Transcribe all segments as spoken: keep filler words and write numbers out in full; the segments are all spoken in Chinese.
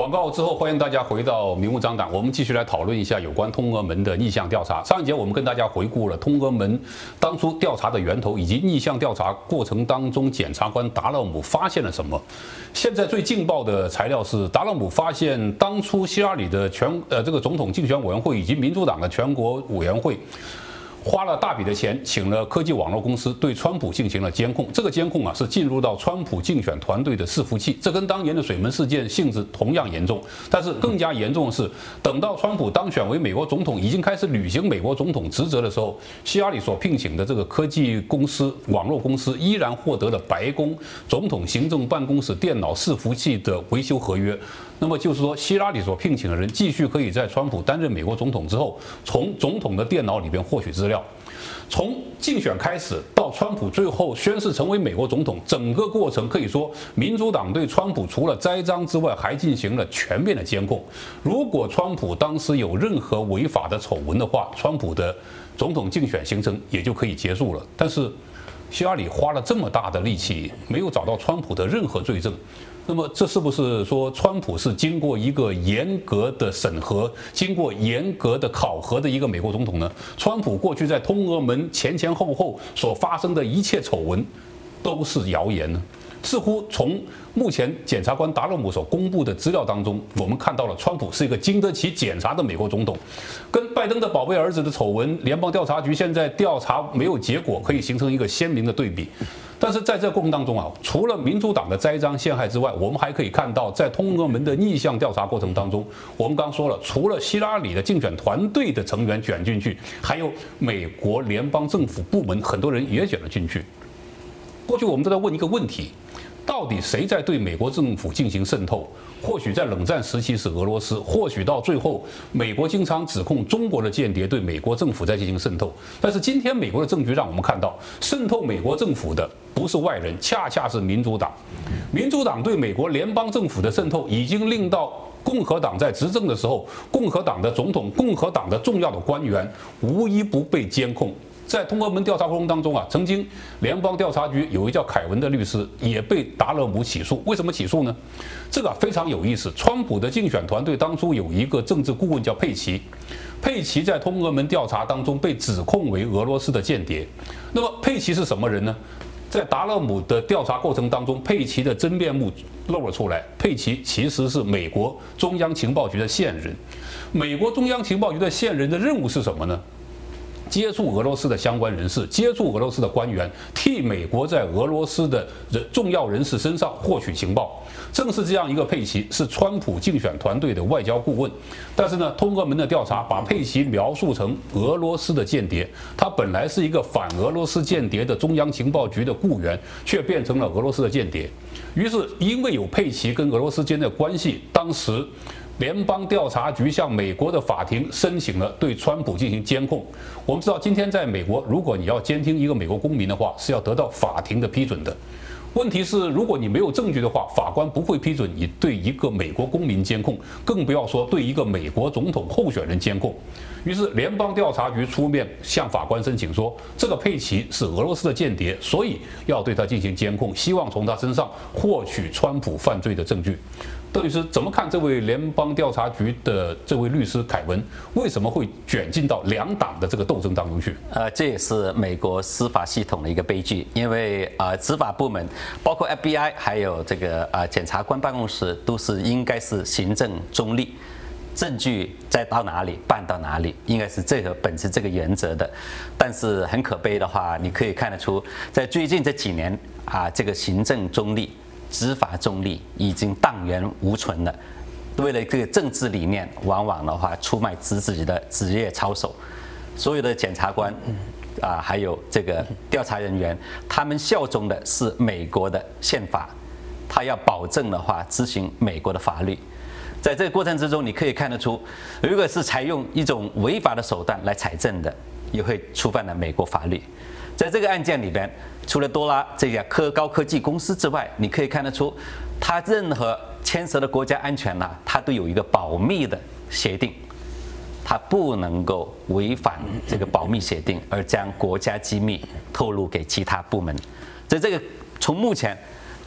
广告之后，欢迎大家回到明目张胆，我们继续来讨论一下有关通俄门的逆向调查。上一节我们跟大家回顾了通俄门当初调查的源头，以及逆向调查过程当中检察官达勒姆发现了什么。现在最劲爆的材料是，达勒姆发现当初希拉里的全呃这个总统竞选委员会以及民主党的全国委员会。 花了大笔的钱，请了科技网络公司对川普进行了监控。这个监控啊，是进入到川普竞选团队的伺服器。这跟当年的水门事件性质同样严重，但是更加严重的是，等到川普当选为美国总统，已经开始履行美国总统职责的时候，希拉里所聘请的这个科技公司、网络公司依然获得了白宫总统行政办公室电脑伺服器的维修合约。 那么就是说，希拉里所聘请的人继续可以在川普担任美国总统之后，从总统的电脑里边获取资料。从竞选开始到川普最后宣誓成为美国总统，整个过程可以说，民主党对川普除了栽赃之外，还进行了全面的监控。如果川普当时有任何违法的丑闻的话，川普的总统竞选行程也就可以结束了。但是，希拉里花了这么大的力气，没有找到川普的任何罪证。 那么，这是不是说川普是经过一个严格的审核、经过严格的考核的一个美国总统呢？川普过去在通俄门前前后后所发生的一切丑闻，都是谣言呢？似乎从目前检察官达勒姆所公布的资料当中，我们看到了川普是一个经得起检查的美国总统，跟拜登的宝贝儿子的丑闻，联邦调查局现在调查没有结果，可以形成一个鲜明的对比。 但是在这过程当中啊，除了民主党的栽赃陷害之外，我们还可以看到，在通俄门的逆向调查过程当中，我们刚说了，除了希拉里的竞选团队的成员卷进去，还有美国联邦政府部门很多人也卷了进去。过去我们都在问一个问题：到底谁在对美国政府进行渗透？ 或许在冷战时期是俄罗斯，或许到最后，美国经常指控中国的间谍对美国政府在进行渗透。但是今天美国的证据让我们看到，渗透美国政府的不是外人，恰恰是民主党。民主党对美国联邦政府的渗透，已经令到共和党在执政的时候，共和党的总统、共和党的重要的官员无一不被监控。 在通俄门调查过程当中啊，曾经联邦调查局有一叫凯文的律师也被达勒姆起诉。为什么起诉呢？这个非常有意思。川普的竞选团队当初有一个政治顾问叫佩奇，佩奇在通俄门调查当中被指控为俄罗斯的间谍。那么佩奇是什么人呢？在达勒姆的调查过程当中，佩奇的真面目露了出来。佩奇其实是美国中央情报局的线人。美国中央情报局的线人的任务是什么呢？ 接触俄罗斯的相关人士，接触俄罗斯的官员，替美国在俄罗斯的人重要人士身上获取情报。正是这样一个佩奇，是川普竞选团队的外交顾问。但是呢，通俄门的调查把佩奇描述成俄罗斯的间谍，他本来是一个反俄罗斯间谍的中央情报局的雇员，却变成了俄罗斯的间谍。于是，因为有佩奇跟俄罗斯间的关系，当时。 联邦调查局向美国的法庭申请了对川普进行监控。我们知道，今天在美国，如果你要监听一个美国公民的话，是要得到法庭的批准的。问题是，如果你没有证据的话，法官不会批准你对一个美国公民监控，更不要说对一个美国总统候选人监控。于是，联邦调查局出面向法官申请说，这个佩奇是俄罗斯的间谍，所以要对他进行监控，希望从他身上获取川普犯罪的证据。 邓律师怎么看这位联邦调查局的这位律师凯文为什么会卷进到两党的这个斗争当中去？ 呃，这也是美国司法系统的一个悲剧，因为呃，执法部门包括 F B I 还有这个呃检察官办公室都是应该是行政中立，证据再到哪里办到哪里，应该是这个本质这个原则的。但是很可悲的话，你可以看得出，在最近这几年啊，这个行政中立。 执法中立已经荡然无存了。为了这个政治理念，往往的话出卖自己的职业操守。所有的检察官啊，还有这个调查人员，他们效忠的是美国的宪法，他要保证的话执行美国的法律。在这个过程之中，你可以看得出，如果是采用一种违法的手段来采证的，也会触犯了美国法律。在这个案件里边。 除了多拉这家科高科技公司之外，你可以看得出，它任何牵涉的国家安全呐、啊，它都有一个保密的协定，它不能够违反这个保密协定而将国家机密透露给其他部门。在这个从目前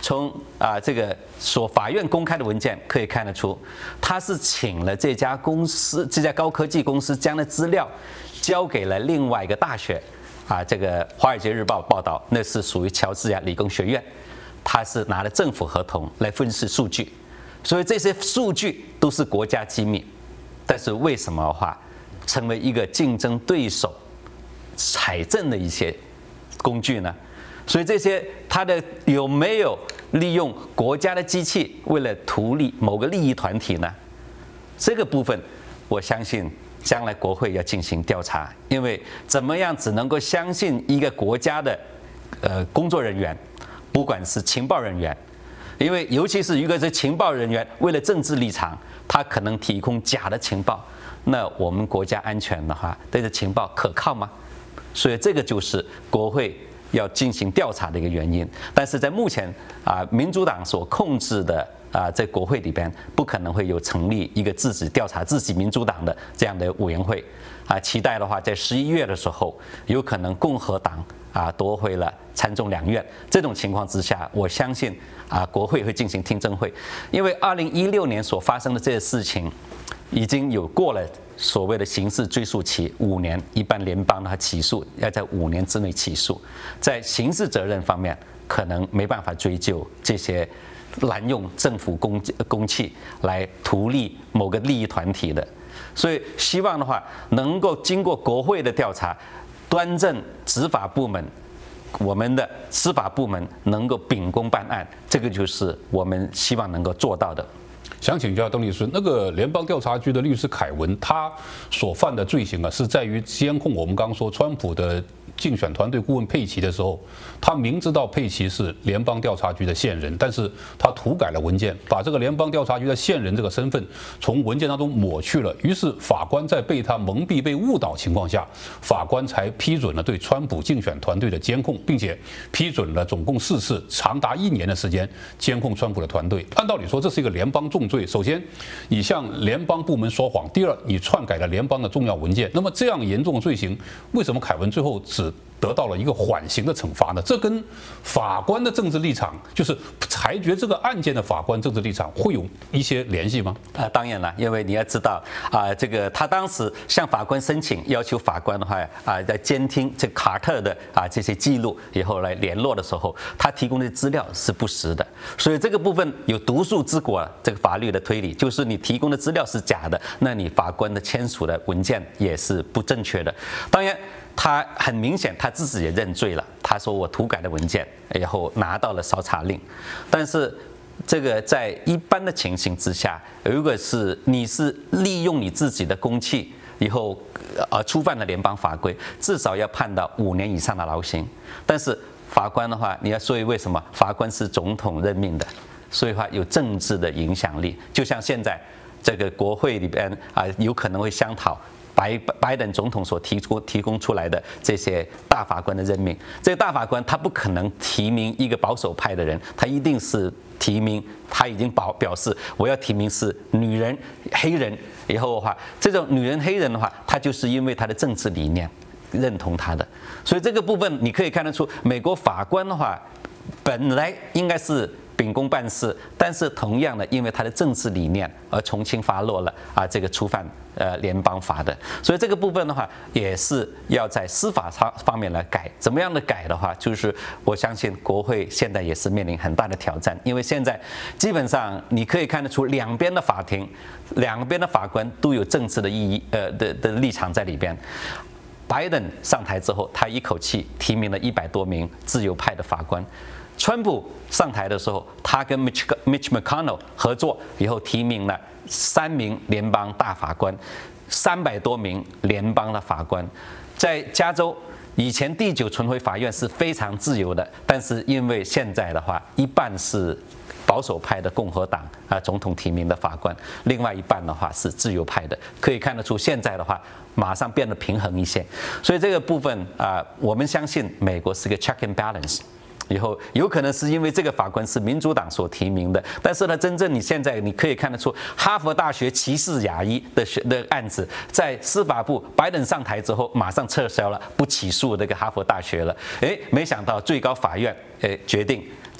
从啊这个所法院公开的文件可以看得出，他是请了这家公司这家高科技公司将的资料交给了另外一个大学，啊这个《华尔街日报》报道，那是属于乔治亚理工学院，他是拿了政府合同来分析数据，所以这些数据都是国家机密。但是为什么的话，成为一个竞争对手采证的一些工具呢？所以这些它的有没有利用国家的机器为了图利某个利益团体呢？这个部分我相信将来国会要进行调查，因为怎么样只能够相信一个国家的呃工作人员，不管是情报人员，因为尤其是一个是情报人员为了政治立场，他可能提供假的情报，那我们国家安全的话，这个情报可靠吗？所以这个就是国会要进行调查的一个原因。但是在目前啊，民主党所控制的啊，在国会里边不可能会有成立一个自己调查自己民主党的这样的委员会啊。期待的话，在十一月的时候，有可能共和党啊夺回了参众两院。这种情况之下，我相信啊，国会会进行听证会，因为二零一六年所发生的这些事情，已经有过了所谓的刑事追诉期五年，一般联邦的话起诉要在五年之内起诉，在刑事责任方面可能没办法追究这些滥用政府公公器来图利某个利益团体的，所以希望的话能够经过国会的调查，端正执法部门，我们的司法部门能够秉公办案，这个就是我们希望能够做到的。 想请教邓律师，那个联邦调查局的律师凯文，他所犯的罪行啊，是在于监控我们刚刚说川普的竞选团队顾问佩奇的时候，他明知道佩奇是联邦调查局的线人，但是他涂改了文件，把这个联邦调查局的线人这个身份从文件当中抹去了。于是法官在被他蒙蔽、被误导情况下，法官才批准了对川普竞选团队的监控，并且批准了总共四次，长达一年的时间监控川普的团队。按道理说，这是一个联邦重罪。首先，你向联邦部门说谎；第二，你篡改了联邦的重要文件。那么这样严重的罪行，为什么凯文最后只得到了一个缓刑的惩罚呢？这跟法官的政治立场，就是裁决这个案件的法官政治立场，会有一些联系吗？ 啊，当然了，因为你要知道啊，这个他当时向法官申请，要求法官的话啊，在监听这卡特的啊这些记录以后来联络的时候，他提供的资料是不实的，所以这个部分有独树之国这个法律的推理，就是你提供的资料是假的，那你法官的签署的文件也是不正确的。当然。他很明显，他自己也认罪了。他说我涂改了文件，然后拿到了搜查令。但是，这个在一般的情形之下，如果是你是利用你自己的公器以后，呃，触犯了联邦法规，至少要判到五年以上的牢刑。但是法官的话，你要说为什么？法官是总统任命的，所以话有政治的影响力。就像现在这个国会里边啊，有可能会商讨。拜拜登总统所提出提供出来的这些大法官的任命，这个大法官他不可能提名一个保守派的人，他一定是提名，他已经表表示我要提名是女人、黑人。以后的话，这种女人、黑人的话，他就是因为他的政治理念认同他的，所以这个部分你可以看得出，美国法官的话本来应该是。秉公办事，但是同样的，因为他的政治理念而从轻发落了啊，这个触犯呃联邦法的，所以这个部分的话，也是要在司法方方面来改。怎么样的改的话，就是我相信国会现在也是面临很大的挑战，因为现在基本上你可以看得出，两边的法庭、两边的法官都有政治的意义呃的的立场在里边。拜登上台之后，他一口气提名了一百多名自由派的法官。川普上台的时候，他跟 Mitch Mitch McConnell 合作以后，提名了三名联邦大法官，三百多名联邦的法官。在加州，以前第九巡回法院是非常自由的，但是因为现在的话，一半是保守派的共和党啊总统提名的法官，另外一半的话是自由派的，可以看得出现在的话马上变得平衡一些。所以这个部分啊，我们相信美国是个 check and balance。以后有可能是因为这个法官是民主党所提名的，但是呢，真正你现在你可以看得出，哈佛大学歧视亚裔的的案子，在司法部拜登上台之后，马上撤销了，不起诉这个哈佛大学了。哎，没想到最高法院哎决定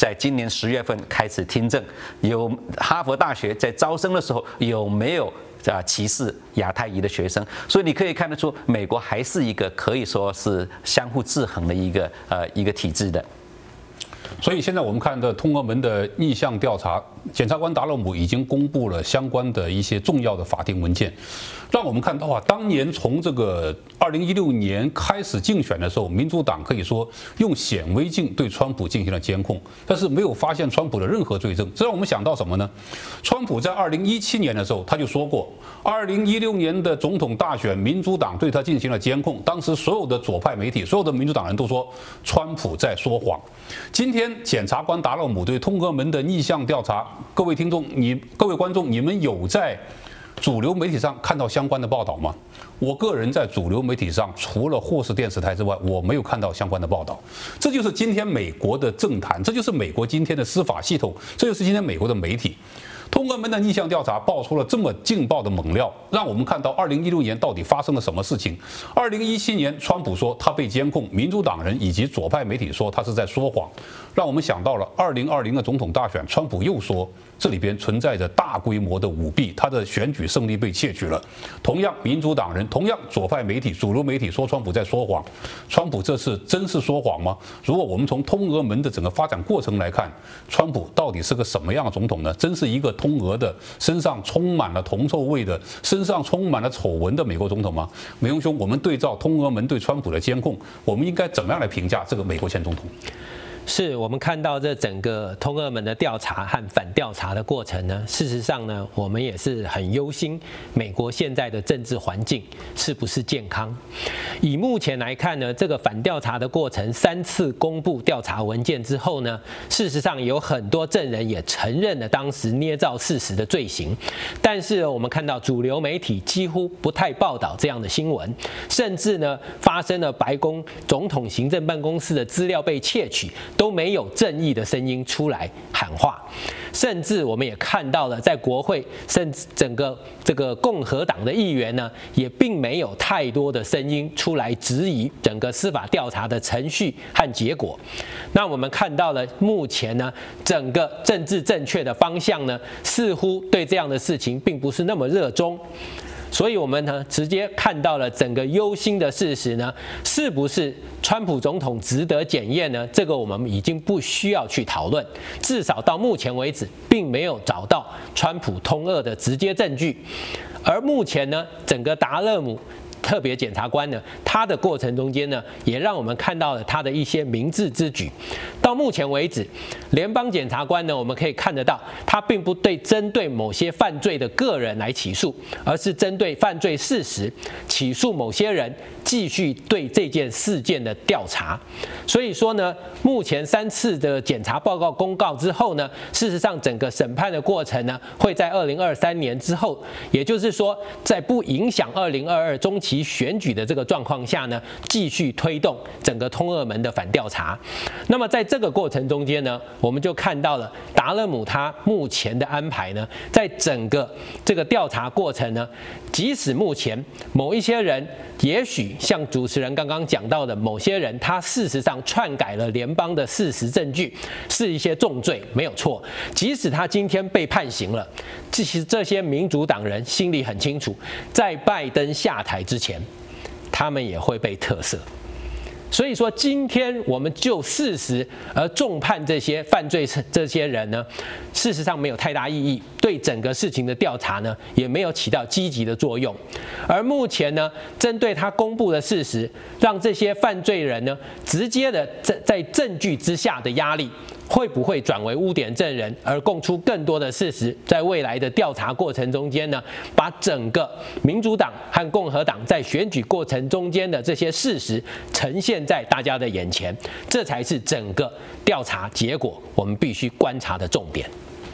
在今年十月份开始听证，有哈佛大学在招生的时候有没有啊歧视亚太裔的学生？所以你可以看得出，美国还是一个可以说是相互制衡的一个呃一个体制的。 所以现在我们看的通俄门的逆向调查，检察官达勒姆已经公布了相关的一些重要的法定文件，让我们看到啊，当年从这个二零一六年开始竞选的时候，民主党可以说用显微镜对川普进行了监控，但是没有发现川普的任何罪证。这让我们想到什么呢？川普在二零一七年的时候他就说过，二零一六年的总统大选，民主党对他进行了监控，当时所有的左派媒体、所有的民主党人都说川普在说谎。今天检察官达勒姆对通俄门的逆向调查，各位听众，你各位观众，你们有在主流媒体上看到相关的报道吗？我个人在主流媒体上，除了霍士电视台之外，我没有看到相关的报道。这就是今天美国的政坛，这就是美国今天的司法系统，这就是今天美国的媒体。通俄门的逆向调查爆出了这么劲爆的猛料，让我们看到二零一六年到底发生了什么事情。二零一七年，川普说他被监控，民主党人以及左派媒体说他是在说谎，让我们想到了二零二零的总统大选，川普又说这里边存在着大规模的舞弊，他的选举胜利被窃取了。同样，民主党人，同样左派媒体、主流媒体说川普在说谎，川普这次真是说谎吗？如果我们从通俄门的整个发展过程来看，川普到底是个什么样的总统呢？真是一个通俄的、身上充满了铜臭味的、身上充满了丑闻的美国总统吗？美勇兄，我们对照通俄门对川普的监控，我们应该怎么样来评价这个美国前总统？ 是我们看到这整个通俄门的调查和反调查的过程呢，事实上呢，我们也是很忧心美国现在的政治环境是不是健康。以目前来看呢，这个反调查的过程三次公布调查文件之后呢，事实上有很多证人也承认了当时捏造事实的罪行，但是我们看到主流媒体几乎不太报道这样的新闻，甚至呢发生了白宫总统行政办公室的资料被窃取，都没有正义的声音出来喊话，甚至我们也看到了，在国会甚至整个这个共和党的议员呢，也并没有太多的声音出来质疑整个司法调查的程序和结果。那我们看到了目前呢，整个政治正确的方向呢，似乎对这样的事情并不是那么热衷。所以我们呢直接看到了整个忧心的事实呢，是不是川普总统值得检验呢？这个我们已经不需要去讨论，至少到目前为止，并没有找到川普通俄的直接证据。而目前呢，整个达勒姆特别检察官呢，他的过程中间呢，也让我们看到了他的一些明智之举。到目前为止，联邦检察官呢，我们可以看得到，他并不对针对某些犯罪的个人来起诉，而是针对犯罪事实起诉某些人，继续对这件事件的调查。所以说呢，目前三次的检察报告公告之后呢，事实上整个审判的过程呢，会在二零二三年之后，也就是说，在不影响二零二二中期选举的这个状况下呢，继续推动整个通俄门的反调查。那么在这个过程中间呢，我们就看到了达勒姆他目前的安排呢，在整个这个调查过程呢，即使目前某一些人，也许像主持人刚刚讲到的，某些人他事实上篡改了联邦的事实证据，是一些重罪，没有错。即使他今天被判刑了，其实这些民主党人心里很清楚，在拜登下台之前，他们也会被特赦。所以说，今天我们就事实而重判这些犯罪这些人呢，事实上没有太大意义，对整个事情的调查呢，也没有起到积极的作用。而目前呢，针对他公布的事实，让这些犯罪人呢，直接的在在证据之下的压力，会不会转为污点证人，而供出更多的事实，在未来的调查过程中间呢，把整个民主党和共和党在选举过程中间的这些事实呈现在大家的眼前，这才是整个调查结果我们必须观察的重点。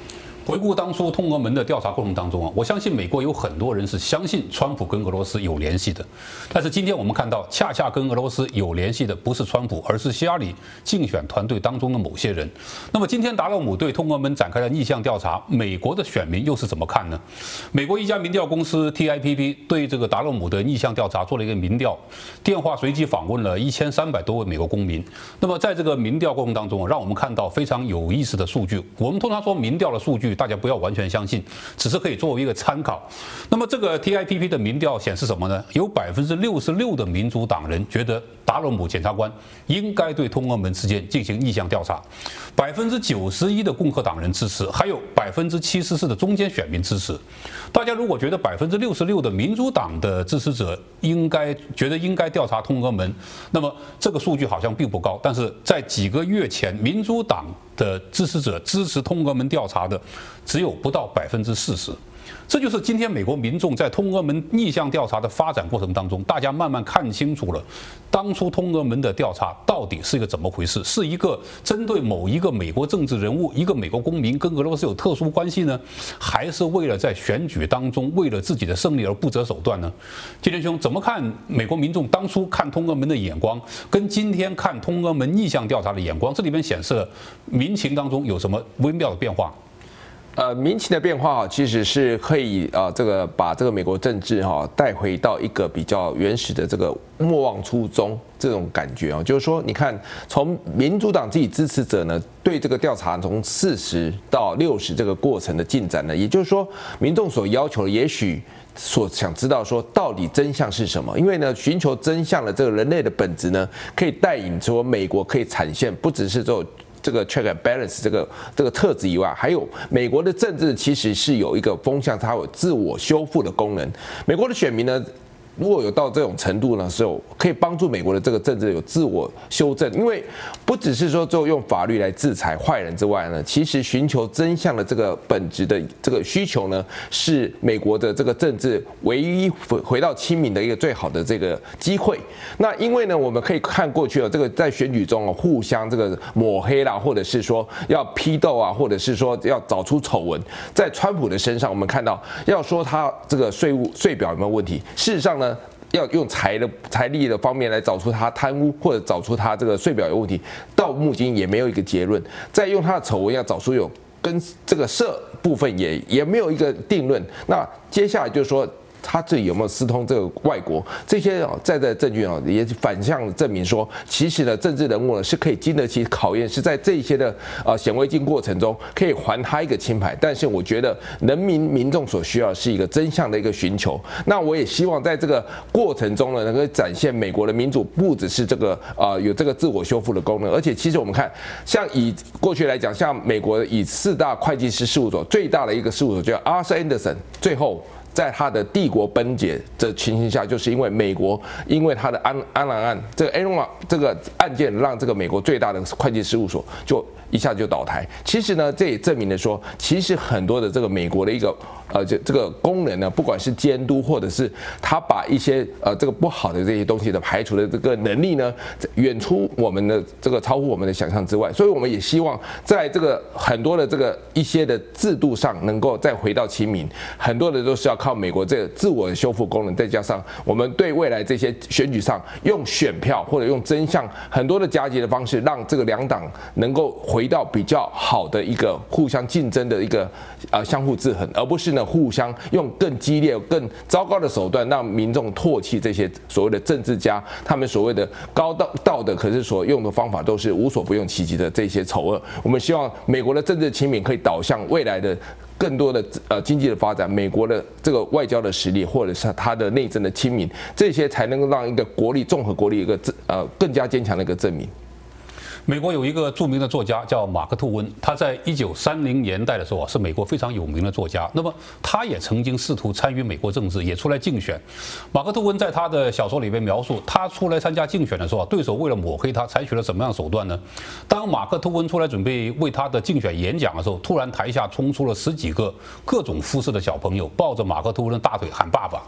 回顾当初通俄门的调查过程当中啊，我相信美国有很多人是相信川普跟俄罗斯有联系的，但是今天我们看到，恰恰跟俄罗斯有联系的不是川普，而是希拉里竞选团队当中的某些人。那么今天达勒姆对通俄门展开了逆向调查，美国的选民又是怎么看呢？美国一家民调公司 T I P P 对这个达勒姆的逆向调查做了一个民调，电话随机访问了一千三百多位美国公民。那么在这个民调过程当中，让我们看到非常有意思的数据。我们通常说民调的数据，大家不要完全相信，只是可以作为一个参考。那么这个 T I P P 的民调显示什么呢？有百分之六十六的民主党人觉得达勒姆检察官应该对通俄门事件进行逆向调查，百分之九十一的共和党人支持，还有百分之七十四的中间选民支持。大家如果觉得百分之六十六的民主党的支持者应该觉得应该调查通俄门，那么这个数据好像并不高。但是在几个月前，民主党的支持者支持通俄门调查的只有不到百分之四十。这就是今天美国民众在通俄门逆向调查的发展过程当中，大家慢慢看清楚了，当初通俄门的调查到底是一个怎么回事？是一个针对某一个美国政治人物、一个美国公民跟俄罗斯有特殊关系呢，还是为了在选举当中为了自己的胜利而不择手段呢？金天兄怎么看美国民众当初看通俄门的眼光，跟今天看通俄门逆向调查的眼光，这里面显示了民情当中有什么微妙的变化？ 呃，民情的变化哈，其实是可以呃，这个把这个美国政治哈带回到一个比较原始的这个莫忘初衷这种感觉啊，就是说，你看从民主党自己支持者呢对这个调查从四十到六十这个过程的进展呢，也就是说，民众所要求的也许。所想知道说到底真相是什么？因为呢，寻求真相的这个人类的本质呢，可以带引说美国可以产现不只是做这个 check and balance 这个这个特质以外，还有美国的政治其实是有一个风向，它有自我修复的功能。美国的选民呢，如果有到这种程度呢，时候可以帮助美国的这个政治有自我修正，因为不只是说就用法律来制裁坏人之外呢，其实寻求真相的这个本质的这个需求呢，是美国的这个政治唯一回到亲民的一个最好的这个机会。那因为呢，我们可以看过去啊，这个在选举中啊，互相这个抹黑啦，或者是说要批斗啊，或者是说要找出丑闻，在川普的身上，我们看到要说他这个税务税表有没有问题，事实上呢。要用财的财力的方面来找出他贪污，或者找出他这个税表有问题，到目前也没有一个结论。再用他的丑闻要找出有跟这个社部分也也没有一个定论。那接下来就是说。他自己有没有私通这个外国？这些啊，在在证据啊，也反向证明说，其实呢，政治人物呢是可以经得起考验，是在这一些的啊显微镜过程中可以还他一个清白。但是我觉得人民民众所需要的是一个真相的一个寻求。那我也希望在这个过程中呢，能够展现美国的民主不只是这个啊有这个自我修复的功能，而且其实我们看，像以过去来讲，像美国以四大会计师事务所最大的一个事务所叫 Arthur Andersen， 最后。在他的帝国崩解的情形下，就是因为美国因为他的安安澜案这个 Enron 这个案件，让这个美国最大的会计事务所就一下就倒台。其实呢，这也证明了说，其实很多的这个美国的一个呃这这个功能呢，不管是监督或者是他把一些呃这个不好的这些东西的排除的这个能力呢，远出我们的这个超乎我们的想象之外。所以我们也希望在这个很多的这个一些的制度上，能够再回到亲民。很多的都是要靠美国这个自我的修复功能，再加上我们对未来这些选举上用选票或者用真相很多的夹击的方式，让这个两党能够回到比较好的一个互相竞争的一个呃相互制衡，而不是呢互相用更激烈、更糟糕的手段让民众唾弃这些所谓的政治家，他们所谓的高道道德，可是所用的方法都是无所不用其极的这些丑恶。我们希望美国的政治亲民可以导向未来的。更多的呃经济的发展，美国的这个外交的实力，或者是它的内政的亲民，这些才能够让一个国力综合国力一个呃更加坚强的一个证明。 美国有一个著名的作家叫马克·吐温，他在一九三零年代的时候啊，是美国非常有名的作家。那么他也曾经试图参与美国政治，也出来竞选。马克·吐温在他的小说里面描述，他出来参加竞选的时候啊，对手为了抹黑他，采取了什么样的手段呢？当马克·吐温出来准备为他的竞选演讲的时候，突然台下冲出了十几个各种肤色的小朋友，抱着马克·吐温的大腿喊爸爸。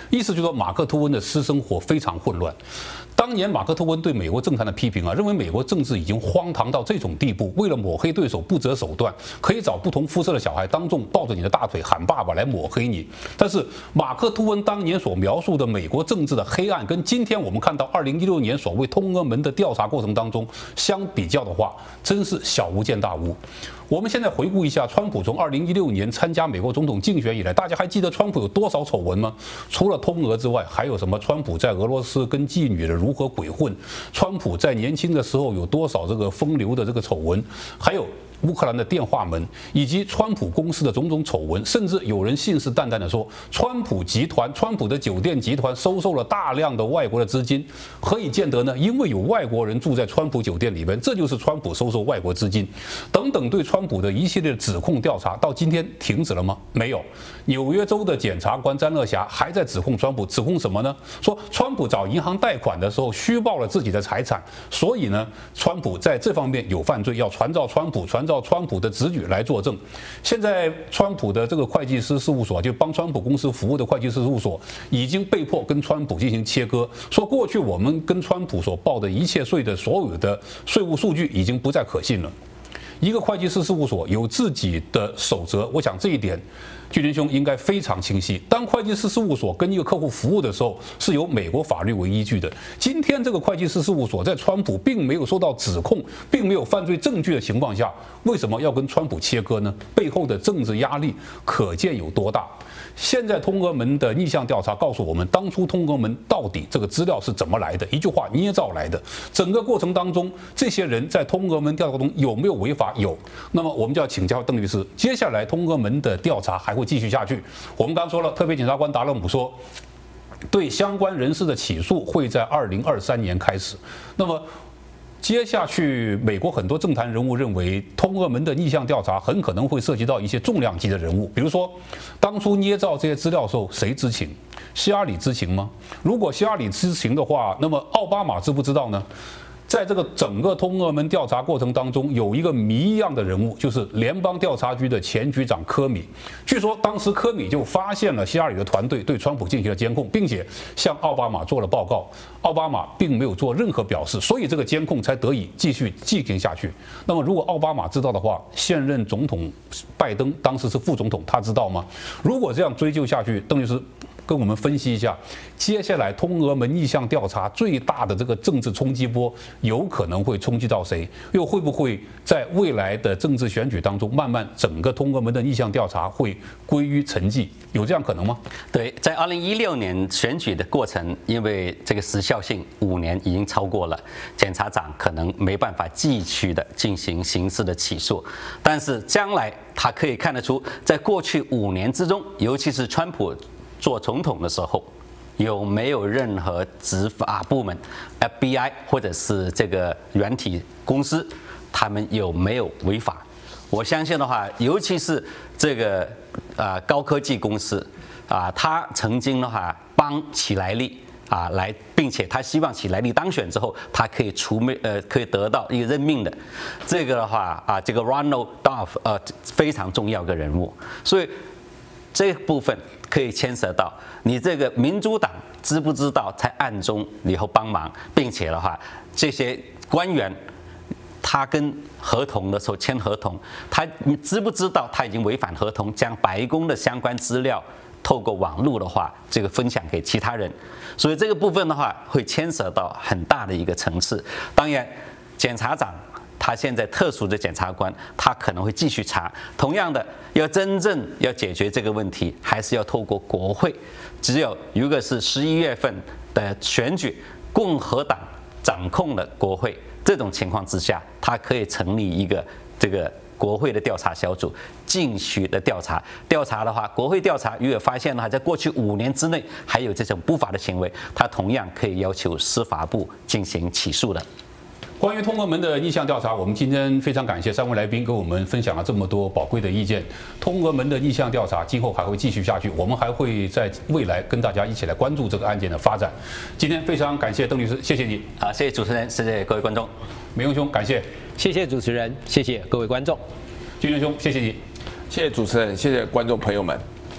意思就是说马克·吐温的私生活非常混乱。当年马克·吐温对美国政坛的批评啊，认为美国政治已经荒唐到这种地步，为了抹黑对手不择手段，可以找不同肤色的小孩当众抱着你的大腿喊爸爸来抹黑你。但是马克·吐温当年所描述的美国政治的黑暗，跟今天我们看到二零一六年所谓通俄门的调查过程当中相比较的话，真是小巫见大巫。我们现在回顾一下，川普从二零一六年参加美国总统竞选以来，大家还记得川普有多少丑闻吗？除了通俄之外，还有什么？川普在俄罗斯跟妓女的如何鬼混？川普在年轻的时候有多少这个风流的这个丑闻？还有乌克兰的电话门，以及川普公司的种种丑闻，甚至有人信誓旦旦地说，川普集团、川普的酒店集团收受了大量的外国的资金。何以见得呢？因为有外国人住在川普酒店里边，这就是川普收受外国资金。等等，对川普的一系列指控调查，到今天停止了吗？没有。纽约州的检察官詹乐霞还在指控川普，指控什么呢？说川普找银行贷款的时候虚报了自己的财产，所以呢，川普在这方面有犯罪，要传召川普，传。照川普的子女来作证。现在川普的这个会计师事务所，就帮川普公司服务的会计师事务所，已经被迫跟川普进行切割，说过去我们跟川普所报的一切税的所有的税务数据已经不再可信了。一个会计师事务所有自己的守则，我想这一点巨人兄应该非常清晰。当会计师事务所跟一个客户服务的时候，是由美国法律为依据的。今天这个会计师事务所在川普并没有受到指控，并没有犯罪证据的情况下，为什么要跟川普切割呢？背后的政治压力可见有多大。现在通俄门的逆向调查告诉我们，当初通俄门到底这个资料是怎么来的？一句话，捏造来的。整个过程当中，这些人在通俄门调查中有没有违法？有。那么我们就要请教邓律师，接下来通俄门的调查还会继续下去。我们刚刚说了，特别检察官达勒姆说，对相关人士的起诉会在二零二三年开始。那么接下去，美国很多政坛人物认为，通俄门的逆向调查很可能会涉及到一些重量级的人物，比如说，当初捏造这些资料的时候，谁知情？希拉里知情吗？如果希拉里知情的话，那么奥巴马知不知道呢？在这个整个通俄门调查过程当中，有一个谜一样的人物，就是联邦调查局的前局长科米。据说当时科米就发现了希拉里的团队对川普进行了监控，并且向奥巴马做了报告。奥巴马并没有做任何表示，所以这个监控才得以继续进行下去。那么，如果奥巴马知道的话，现任总统拜登当时是副总统，他知道吗？如果这样追究下去，邓律师跟我们分析一下，接下来通俄门逆向调查最大的这个政治冲击波有可能会冲击到谁？又会不会在未来的政治选举当中，慢慢整个通俄门的逆向调查会归于沉寂？有这样可能吗？ 对，在二零一六年选举的过程，因为这个时效性五年已经超过了，检察长可能没办法继续的进行刑事的起诉，但是将来他可以看得出，在过去五年之中，尤其是川普做总统的时候，有没有任何执法部门 F B I 或者是这个软体公司，他们有没有违法？我相信的话，尤其是这个啊、呃、高科技公司啊，他曾经的话帮喜来利啊来，并且他希望喜来利当选之后，他可以除灭呃可以得到一个任命的，这个的话啊，这个 Ronald Duff 呃非常重要的人物，所以这部分可以牵涉到你这个民主党知不知道在暗中以后帮忙，并且的话，这些官员他跟合同的时候签合同，他你知不知道他已经违反合同，将白宫的相关资料透过网络的话，这个分享给其他人，所以这个部分的话会牵涉到很大的一个层次。当然，检察长他现在特殊的检察官，他可能会继续查。同样的，要真正要解决这个问题，还是要透过国会。只有一个是十一月份的选举，共和党掌控了国会，这种情况之下，他可以成立一个这个国会的调查小组，继续的调查。调查的话，国会调查如果发现的话，在过去五年之内还有这种不法的行为，他同样可以要求司法部进行起诉的。 关于通俄门的逆向调查，我们今天非常感谢三位来宾给我们分享了这么多宝贵的意见。通俄门的逆向调查今后还会继续下去，我们还会在未来跟大家一起来关注这个案件的发展。今天非常感谢邓律师，谢谢你。 好，谢谢主持人，谢谢各位观众。 美勇兄，感谢。 谢谢主持人，谢谢各位观众。 军人兄，谢谢你。 谢谢主持人，谢谢观众朋友们。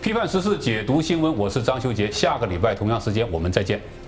批判时事，解读新闻，我是张修杰。下个礼拜同样时间我们再见。